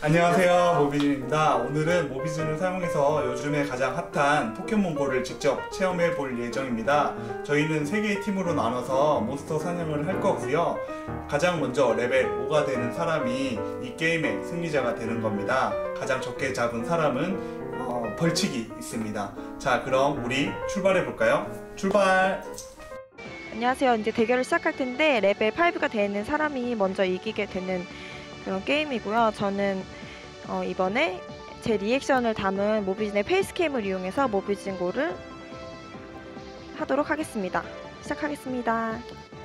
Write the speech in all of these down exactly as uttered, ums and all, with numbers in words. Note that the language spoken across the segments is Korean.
안녕하세요, 모비준입니다. 오늘은 모비준을 사용해서 요즘에 가장 핫한 포켓몬고를 직접 체험해 볼 예정입니다. 저희는 세 개의 팀으로 나눠서 몬스터 사냥을 할 거고요. 가장 먼저 레벨 오가 되는 사람이 이 게임의 승리자가 되는 겁니다. 가장 적게 잡은 사람은 어, 벌칙이 있습니다. 자, 그럼 우리 출발해 볼까요? 출발! 안녕하세요. 이제 대결을 시작할 텐데 레벨 오가 되는 사람이 먼저 이기게 되는 그런 게임이고요. 저는 어, 이번에 제 리액션을 담은 모비진의 페이스캠을 이용해서 모비진고를 하도록 하겠습니다. 시작하겠습니다.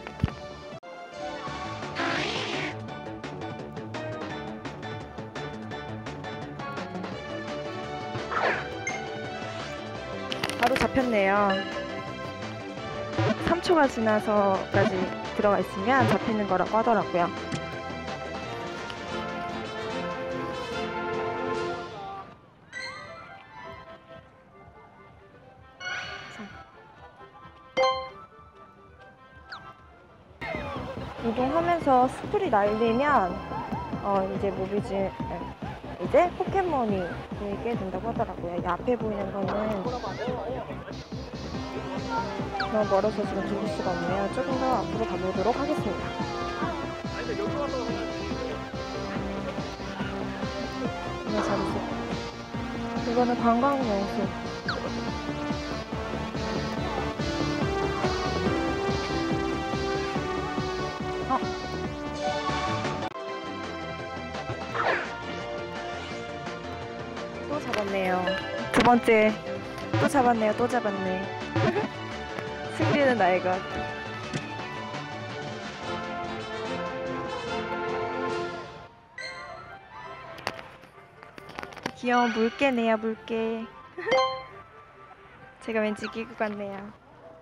바로 잡혔네요. 삼 초가 지나서까지 들어가 있으면 잡히는 거라고 하더라고요. 이동하면서 스프리 날리면 어 이제 모비진 이제 포켓몬이 보이게 된다고 하더라고요. 이 앞에 보이는 거는 너무 멀어서 지금 죽을 수가 없네요. 조금 더 앞으로 가보도록 하겠습니다. 네, 잘했어요. 이거는 관광 명소. 어. 또 잡았네요. 두 번째 또 잡았네요. 또 잡았네. 승리는 나의 것. 귀여운 물개네요. 물개. 제가 왠지 이기고 같네요.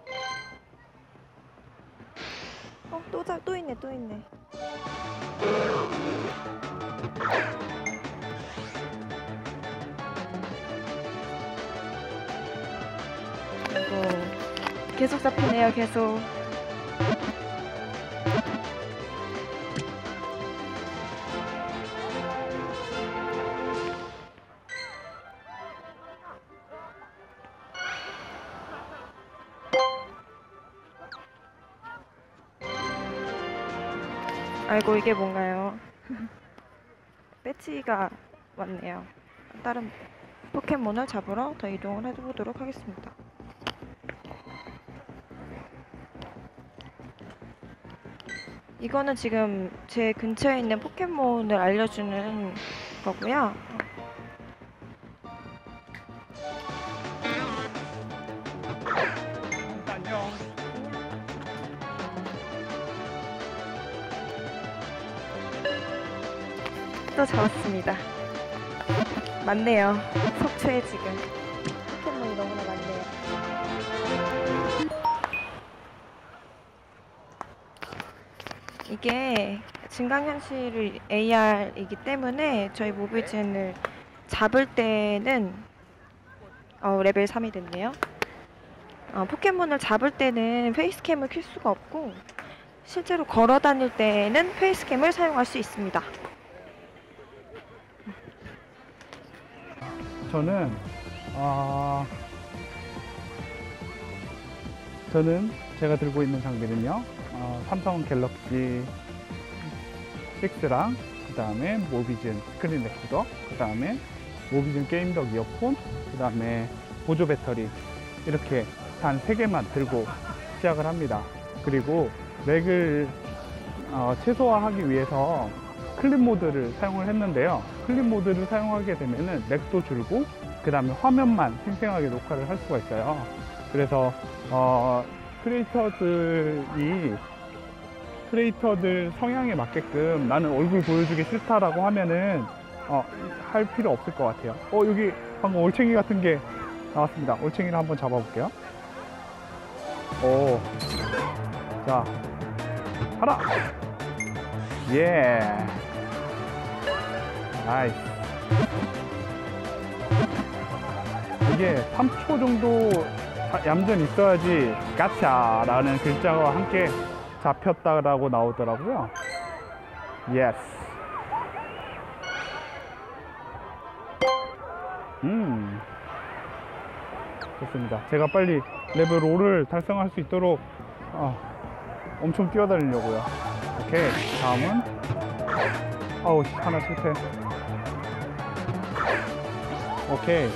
어, 또 잡, 또 있네, 또 있네. 아이고. 계속 잡히네요, 계속. 아이고, 이게 뭔가요? 배치가 왔네요. 다른 포켓몬을 잡으러 더 이동을 해보도록 하겠습니다. 이거는 지금 제 근처에 있는 포켓몬을 알려주는 거고요. 안녕. 또 잡았습니다. 많네요. 속초에 지금 포켓몬이 너무나 많네요. 이게 증강현실 에이알이기 때문에 저희 모비진을 잡을 때는 어, 레벨 삼이 됐네요. 어, 포켓몬을 잡을 때는 페이스캠을 킬 수가 없고 실제로 걸어 다닐 때는 페이스캠을 사용할 수 있습니다. 저는 어... 저는 제가 들고 있는 장비는요, 어, 삼성 갤럭시 식스랑 그 다음에 모비진 스크린 레코더, 그 다음에 모비진 게임덕 이어폰, 그 다음에 보조 배터리, 이렇게 단 세 개만 들고 시작을 합니다. 그리고 렉을 어, 최소화하기 위해서 클립 모드를 사용을 했는데요. 클립 모드를 사용하게 되면은 렉도 줄고 그 다음에 화면만 생생하게 녹화를 할 수가 있어요. 그래서 어, 크리에이터들이 크리에이터들 성향에 맞게끔 나는 얼굴 보여주기 싫다라고 하면은 어, 할 필요 없을 것 같아요. 어, 여기 방금 올챙이 같은 게 나왔습니다. 올챙이를 한번 잡아볼게요. 오, 자, 하나, 예, 나이스. 이게 삼 초 정도 얌전히 있어야지 가차라는 글자와 함께 잡혔다라고 나오더라고요. 예스. 음, 좋습니다. 제가 빨리 레벨 오를 달성할 수 있도록 어, 엄청 뛰어다니려고요. 오케이, 다음은 아우 하나 실패. 오케이.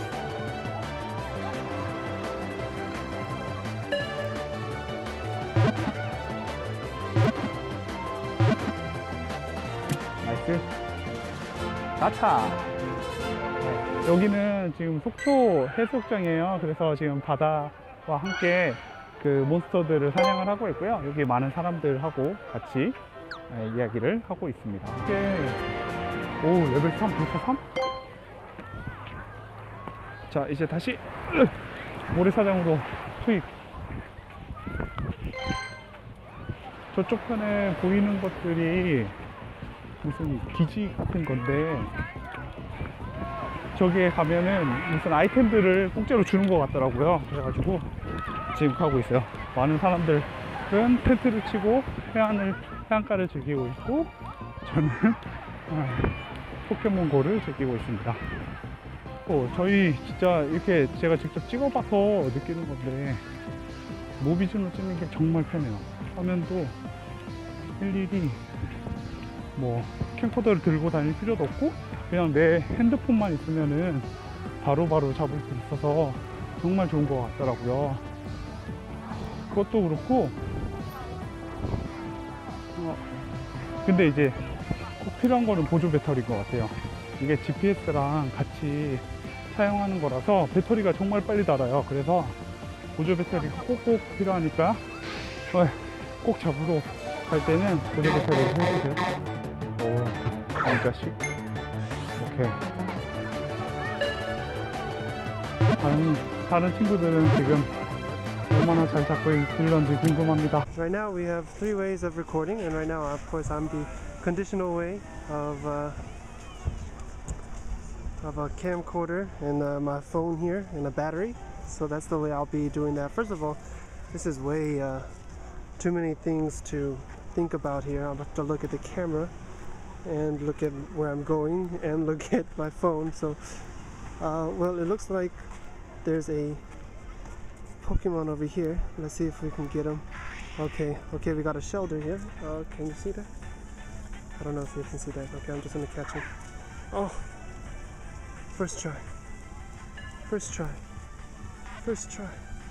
나이스. 가차. 네, 여기는 지금 속초 해수욕장이에요. 그래서 지금 바다와 함께 그 몬스터들을 사냥을 하고 있고요. 여기 많은 사람들하고 같이 네, 이야기를 하고 있습니다. 이게 오 레벨 삼, 벌써 삼? 자 이제 다시 모래사장으로 투입. 저쪽 편에 보이는 것들이 무슨 기지 같은 건데 저기에 가면은 무슨 아이템들을 공짜로 주는 것 같더라고요. 그래가지고 지금 가고 있어요. 많은 사람들은 텐트를 치고 해안을, 해안가를 즐기고 있고 저는 포켓몬고를 즐기고 있습니다. 어, 저희 진짜 이렇게 제가 직접 찍어봐서 느끼는 건데 모비준으로 찍는 게 정말 편해요. 화면도 일일이 뭐 캠코더를 들고 다닐 필요도 없고 그냥 내 핸드폰만 있으면은 바로바로 잡을 수 있어서 정말 좋은 것 같더라고요. 그것도 그렇고 어, 근데 이제 꼭 필요한 거는 보조 배터리인 것 같아요. 이게 지피에스랑 같이 사용하는 거라서 배터리가 정말 빨리 닿아요. 그래서 보조 배터리가 꼭꼭 필요하니까 어, 꼭 잡으러 갈 때는 보조 배터리를 해주세요. 오, 이 자식. 오케이. 다른, 다른 친구들은 지금 얼마나 잘 잡고 있을런지 궁금합니다. Right now we have three ways of recording, and right now, of course, I'm the conditional way of uh, of a camcorder and uh, my phone here and a battery. So that's the way I'll be doing that. First of all, this is way uh, too many things to think about here. I'll have to look at the camera and look at where I'm going and look at my phone. So, uh, well, it looks like there's a Pokemon over here. Let's see if we can get him. Okay, okay, we got a Shelter here. Uh, can you see that? I don't know if you can see that. Okay, I'm just gonna catch him. Oh, first try. First try. First try.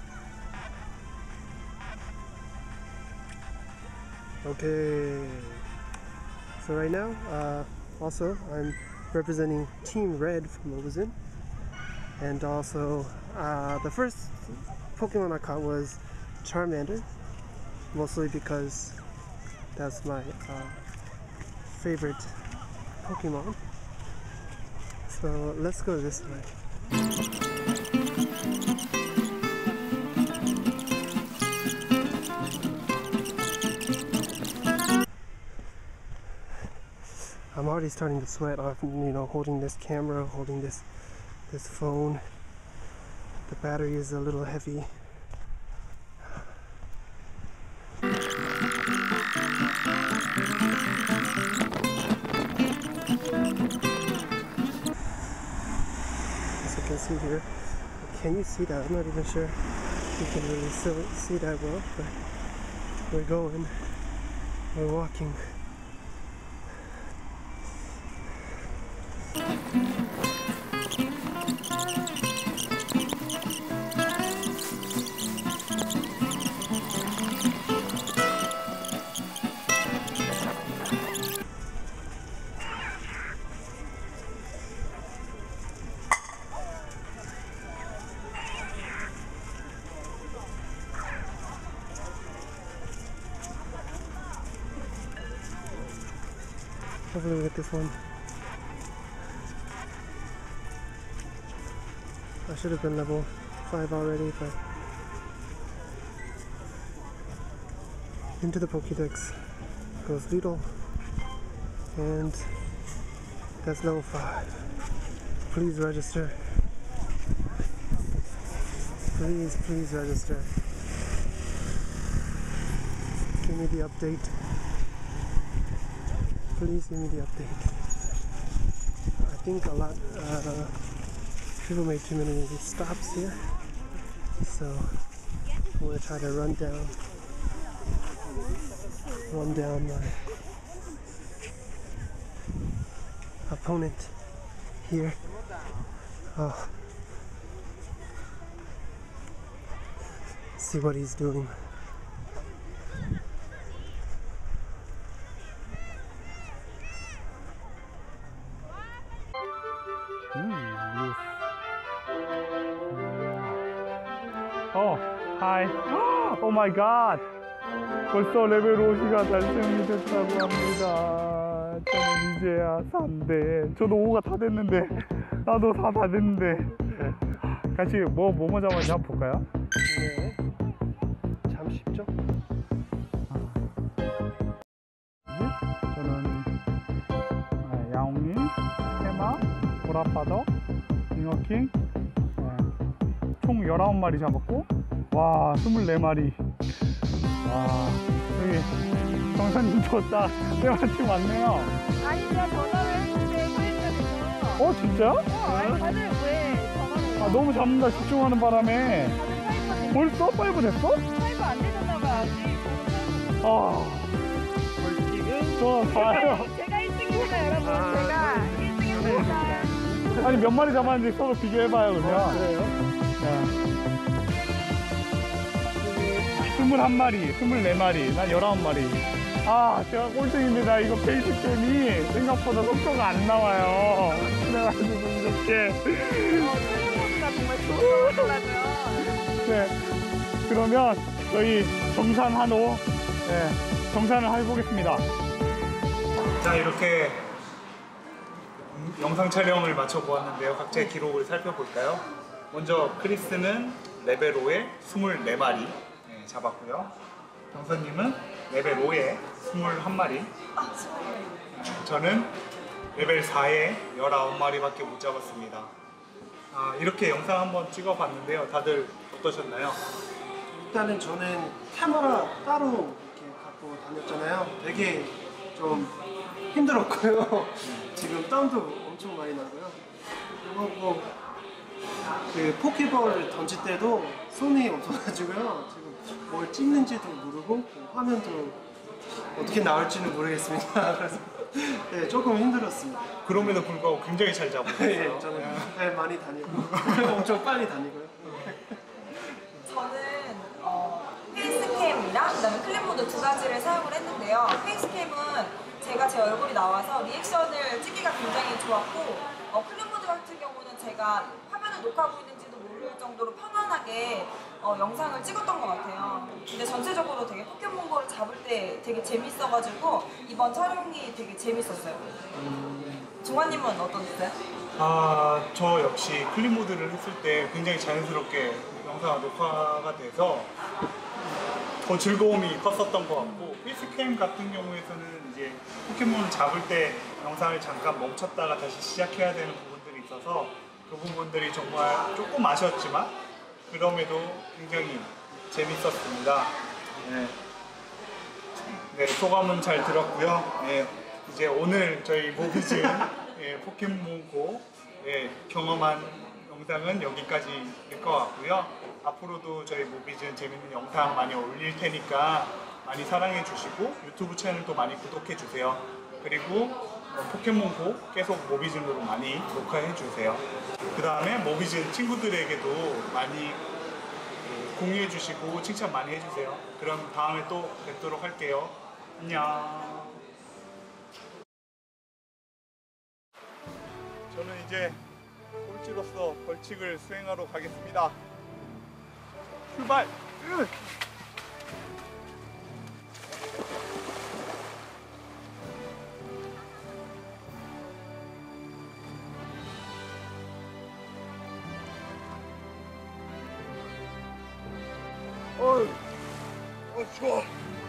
Okay. So right now, uh, also I'm representing Team Red from Mobizin, and also uh, the first Pokemon I caught was Charmander, mostly because that's my uh, favorite Pokemon. So let's go this way. I'm already starting to sweat off, you know, holding this camera, holding this this phone. The battery is a little heavy. As you can see here, can you see that? I'm not even sure you can really see that well, but we're going, we're walking. Hopefully we get this one. I should have been level five already, but into the Pokédex goes Beetle, and that's level five. Please register. Please, please register. Give me the update. Please give me the update. I think a lot uh, people made too many of these stops here, so I'm gonna try to run down, run down my opponent here. Oh. See what he's doing. 음, 어, 하이. 오 마이 갓. 벌써 레벨 오가 달성이 됐다고 합니다. 저는 이제야 사인데, 저도 오가 다 됐는데, 나도 사 다 됐는데. 같이 뭐, 뭐 먼저 한번 볼까요? 네. 참 쉽죠? 저는 야옹이, 테마, 보라파더, 잉어킹, 총 열아홉 마리 잡았고, 와, 스물네 마리. 와, 여기 정선님도 딱 때마침 왔네요. 아니 제가 전화를 했는데 사이트가 돼서. 어, 진짜요? 어, 아니 다들 왜 전화를 아, 너무 잡는다 집중하는 바람에. 다들 사이트가 됐는데 벌써 파이브 됐어? 사이트 안 되셨나 봐 아직. 아, 저 봐요. 제가 일 등입니다 여러분. 제가 일 등입니다. 아니, 몇 마리 잡았는지 서로 비교해봐요, 그러면. 그래요? 스물한 마리, 스물네 마리, 난 열아홉 마리. 아, 제가 꼴등입니다. 이거 베이스 게임이 생각보다 속도가 안 나와요. 그래가지고 이렇게. 어, 틀림없이가 정말 좋은 거더라고요. 네. 그러면 저희 정산 한호, 네, 정산을 해보겠습니다. 자, 이렇게 영상 촬영을 마쳐보았는데요. 각자의 기록을 살펴볼까요? 먼저 크리스는 레벨 오에 스물네 마리 네, 잡았고요. 정선님은 레벨 오에 스물한 마리, 저는 레벨 사에 열아홉 마리밖에 못 잡았습니다. 아, 이렇게 영상 한번 찍어봤는데요. 다들 어떠셨나요? 일단은 저는 카메라 따로 이렇게 갖고 다녔잖아요. 되게 좀 힘들었고요. 지금 땀도 엄청 많이 나고요. 그리고 뭐 그 포켓볼을 던질 때도 손이 없어가지고요. 지금 뭘 찍는지도 모르고 화면도 어떻게 나올지는 모르겠습니다. 그래서 네, 조금 힘들었습니다. 그럼에도 불구하고 굉장히 잘 네, 잡으셨어요. 저는 네, 많이 다니고 엄청 빨리 다니고요. 저는 어, 페이스캠이랑 그다음에 클립모드 두 가지를 사용을 했는데요. 페이스캠은 제가 제 얼굴이 나와서 리액션을 찍기가 굉장히 좋았고, 어, 클립모드 같은 경우는 제가 화면을 녹화하고 있는지도 모를 정도로 편안하게 어, 영상을 찍었던 것 같아요. 근데 전체적으로 되게 포켓몬고를 잡을 때 되게 재밌어가지고 이번 촬영이 되게 재밌었어요. 중환님은 어떠셨어요? 아, 저 역시 클립 모드를 했을 때 굉장히 자연스럽게 영상 녹화가 돼서 더 즐거움이 컸었던 것 같고, 페이스캠 같은 경우에서는 이제 포켓몬을 잡을 때 영상을 잠깐 멈췄다가 다시 시작해야 되는 부분들이 있어서 그 부분들이 정말 조금 아쉬웠지만 그럼에도 굉장히 재밌었습니다. 네, 네, 소감은 잘 들었고요. 네, 이제 오늘 저희 모비즌 예, 포켓몬고 예, 경험한 영상은 여기까지일 것 같고요. 앞으로도 저희 모비즌 재밌는 영상 많이 올릴 테니까 많이 사랑해 주시고 유튜브 채널도 많이 구독해 주세요. 그리고 어, 포켓몬고 계속 모비즌으로 많이 녹화해 주세요. 그 다음에 모비즌 친구들에게도 많이 예, 공유해 주시고 칭찬 많이 해주세요. 그럼 다음에 또 뵙도록 할게요. 안녕. 저는 이제 꼴찌로서 벌칙을 수행하러 가겠습니다. 출발! 으! 어이, 어, 추워.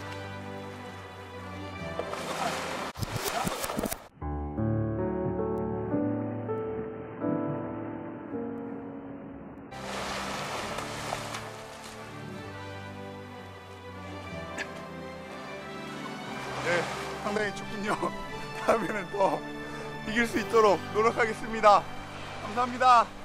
네, 상당히 춥군요. 다음에는 더 이길 수 있도록 노력하겠습니다. 감사합니다.